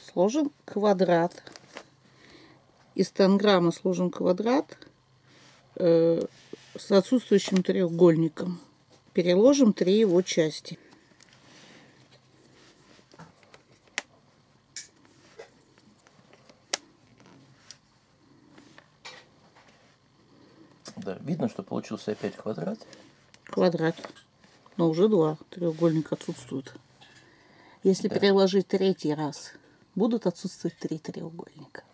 Сложим квадрат. Из танграмма сложим квадрат с отсутствующим треугольником. Переложим 3 его части. Да, видно, что получился опять квадрат. Квадрат. Но уже 2 треугольника отсутствуют. Если Да. переложить 3-й раз, будут отсутствовать 3 треугольника.